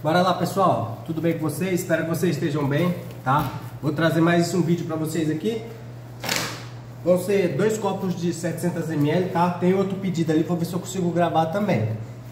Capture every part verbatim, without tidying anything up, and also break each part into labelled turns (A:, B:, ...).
A: Bora lá, pessoal, tudo bem com vocês? Espero que vocês estejam bem, tá? Vou trazer mais um vídeo para vocês aqui. Vão ser dois copos de setecentos mililitros, tá? Tem outro pedido ali, vou ver se eu consigo gravar também.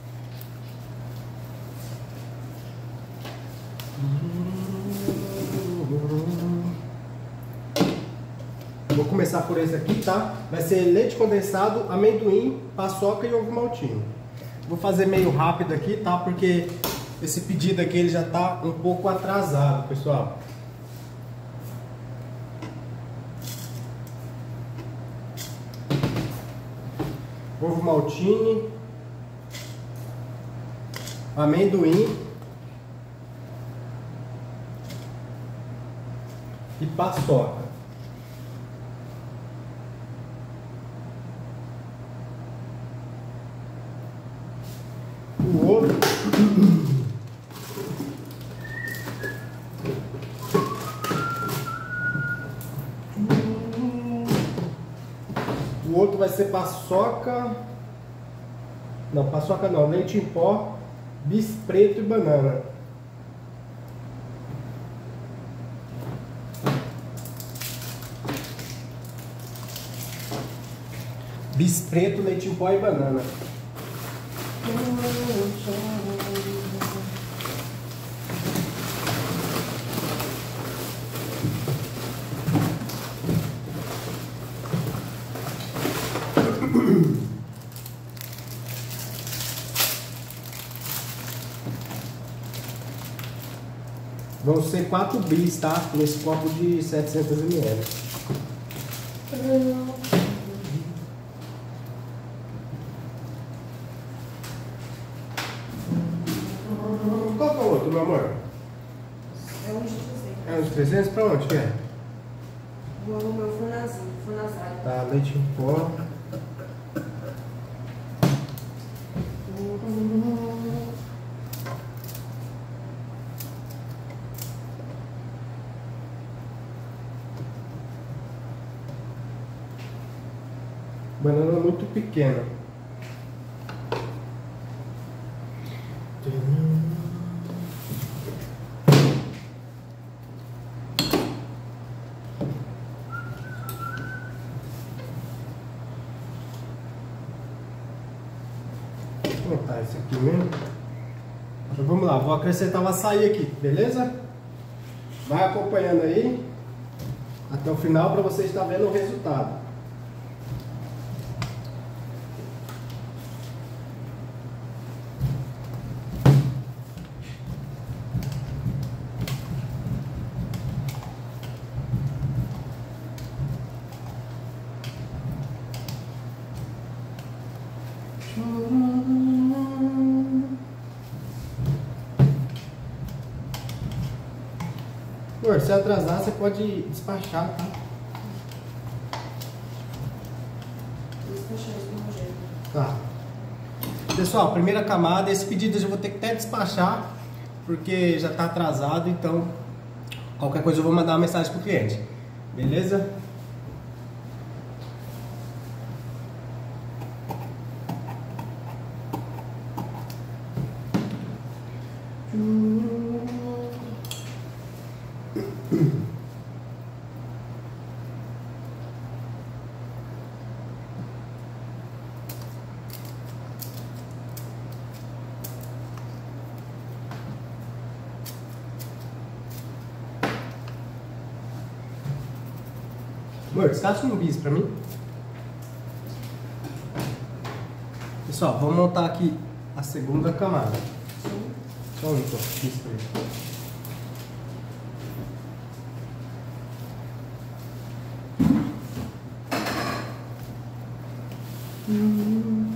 A: Vou começar por esse aqui, tá? Vai ser leite condensado, amendoim, paçoca e ovo maltinho. Vou fazer meio rápido aqui, tá? Porque esse pedido aqui ele já tá um pouco atrasado, pessoal. Ovo maltine, amendoim e paçoca. O outro O outro vai ser paçoca. Não, paçoca não, leite em pó, bis preto e banana. Bis preto, leite em pó e banana. Vão ser quatro bis, tá? Nesse copo de setecentos mililitros. Qual que é o outro, meu amor?
B: É uns trezentos.
A: É uns trezentos? Pra onde que é?
B: Vou no meu fornazinho, fornazado.
A: Tá, leite em pó. Banana muito pequena. Vou botar esse aqui mesmo. Então vamos lá, vou acrescentar o açaí aqui, beleza? Vai acompanhando aí até o final para você estar vendo o resultado. Amor, se atrasar, você pode despachar, tá?
B: Vou despachar isso do meu jeito.
A: Tá. Pessoal, primeira camada, esse pedido eu já vou ter que até despachar, porque já tá atrasado, então qualquer coisa eu vou mandar uma mensagem pro cliente. Beleza? Amor, descasca um bis pra mim. Pessoal, vamos montar aqui a segunda camada. Só um bis pra ele. Hum.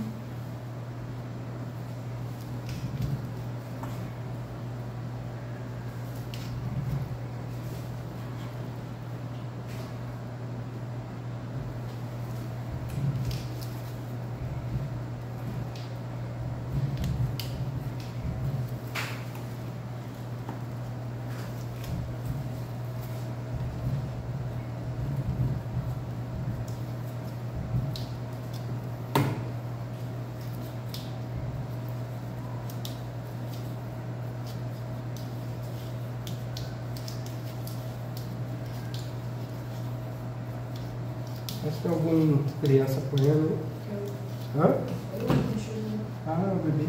A: Acho que tem alguma criança apoiando. Hã? Ah, o bebê.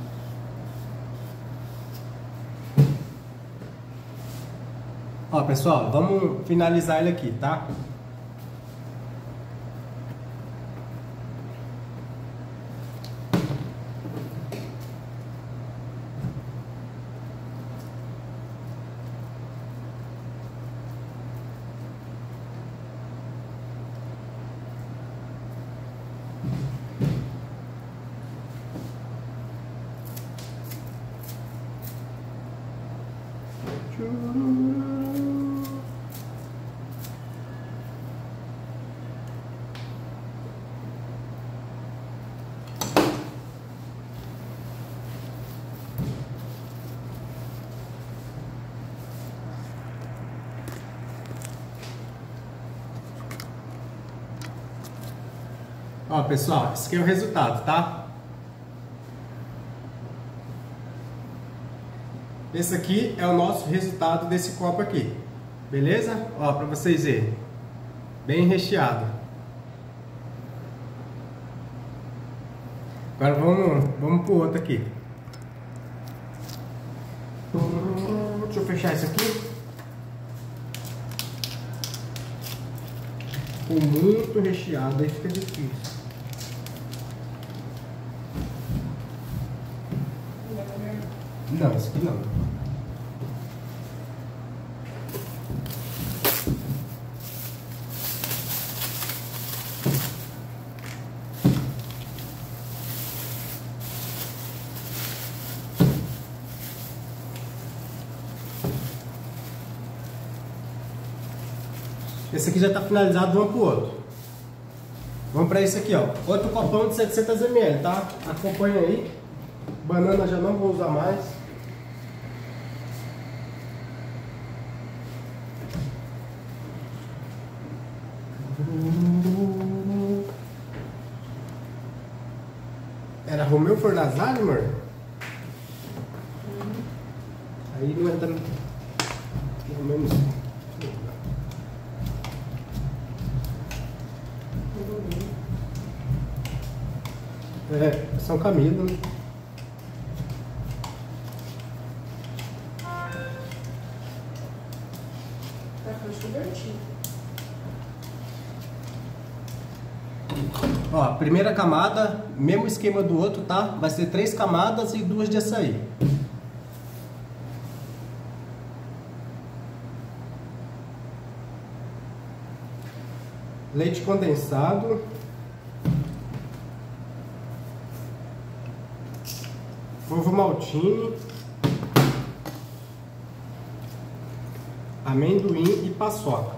A: Ó, pessoal, vamos finalizar ele aqui, tá? Ó, pessoal, esse aqui é o resultado, tá? Esse aqui é o nosso resultado desse copo aqui. Beleza? Ó, pra vocês verem. Bem recheado. Agora vamos, vamos pro outro aqui. Deixa eu fechar isso aqui. Ficou muito recheado, aí fica difícil. Não, esse aqui não. Esse aqui já está finalizado, vamos pro outro. Vamos para esse aqui, ó. Outro copão de setecentos mililitros, tá? Acompanha aí. Banana já não vou usar mais. Era Romeu Fornazari, amor? Uhum. Aí não entra no menos. É, São Camilo, né? Ó, a primeira camada, mesmo esquema do outro, tá? Vai ser três camadas e duas de açaí. Leite condensado. Ovo maltine. Amendoim e paçoca.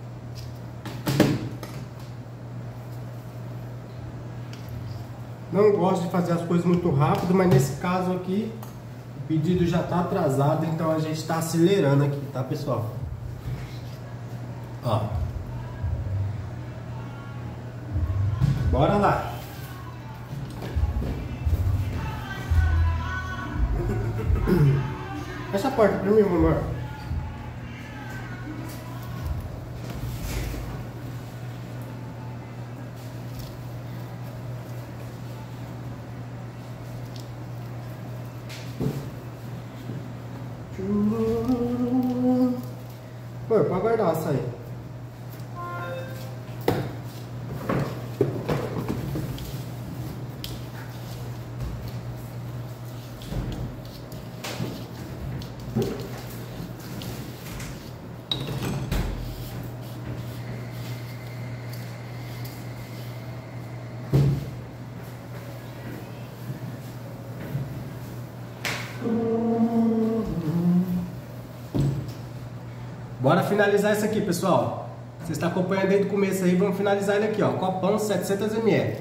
A: Não gosto de fazer as coisas muito rápido, mas nesse caso aqui o pedido já está atrasado, então a gente está acelerando aqui, tá, pessoal? Ó. Bora lá. Fecha a porta pra mim, amor. Pô, pode guardar essa aí. Bora finalizar isso aqui, pessoal. Você está acompanhando desde o começo aí, vamos finalizar ele aqui, ó. Copão setecentos mililitros.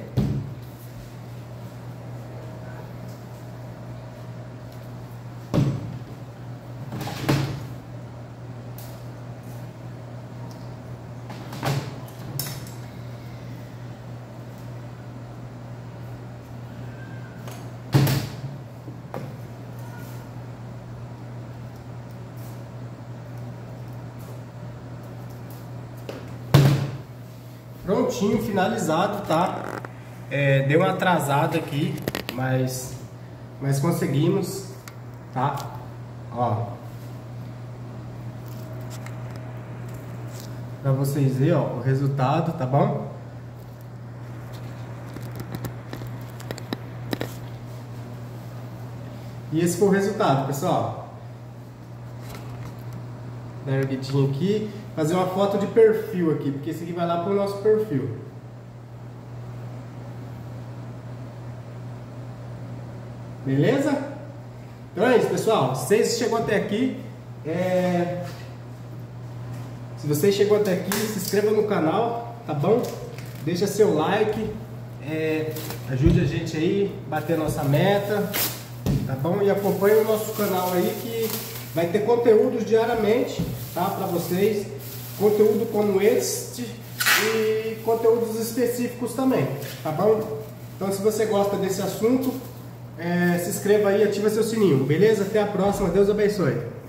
A: prontinho, finalizado, tá? É, deu uma atrasada aqui, mas, mas conseguimos, tá? Ó, pra vocês verem, ó, o resultado, tá bom? E esse foi o resultado, pessoal. Dar uma erguidinha aqui, fazer uma foto de perfil aqui, porque esse aqui vai lá pro nosso perfil. Beleza? Então é isso, pessoal. Se você chegou até aqui, é... se você chegou até aqui, se inscreva no canal, tá bom? Deixa seu like, é... ajude a gente aí, bater a nossa meta, tá bom? E acompanhe o nosso canal aí que vai ter conteúdos diariamente, tá? Pra vocês, conteúdo como este e conteúdos específicos também, tá bom? Então se você gosta desse assunto, É, se inscreva aí e ativa seu sininho, beleza? Até a próxima, Deus abençoe.